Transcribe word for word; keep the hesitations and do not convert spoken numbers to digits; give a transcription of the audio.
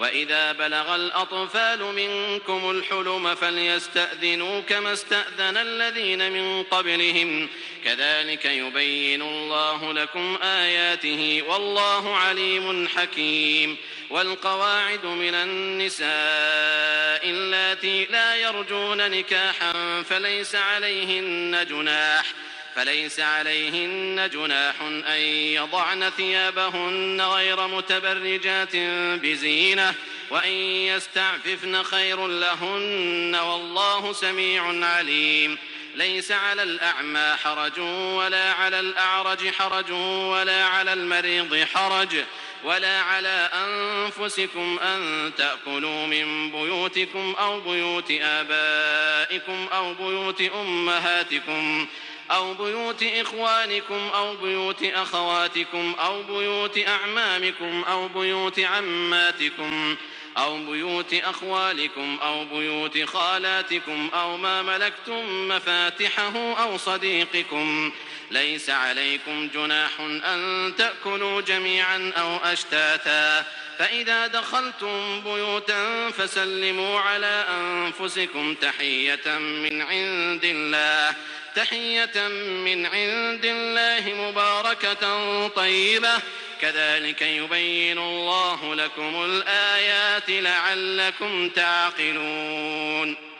وإذا بلغ الأطفال منكم الحلم فليستأذنوا كما استأذن الذين من قبلهم كذلك يبين الله لكم آياته والله عليم حكيم. والقواعد من النساء اللاتي لا يرجون نكاحا فليس عليهن جناح فليس عليهن جناح أن يضعن ثيابهن غير متبرجات بزينة وأن يستعففن خير لهن والله سميع عليم. ليس على الأعمى حرج ولا على الأعرج حرج ولا على المريض حرج ولا على أنفسكم أن تأكلوا من بيوتكم أو بيوت آبائكم أو بيوت أمهاتكم أو بيوت إخوانكم أو بيوت أخواتكم أو بيوت أعمامكم أو بيوت عماتكم أو بيوت أخوالكم أو بيوت خالاتكم أو ما ملكتم مفاتحه أو صديقكم. ليس عليكم جناح أن تأكلوا جميعا أو أشتاتا فإذا دخلتم بيوتا فسلموا على أنفسكم تحية من عند الله تحية من عند الله مباركة طيبة كذلك يبين الله لكم الآيات لعلكم تعقلون.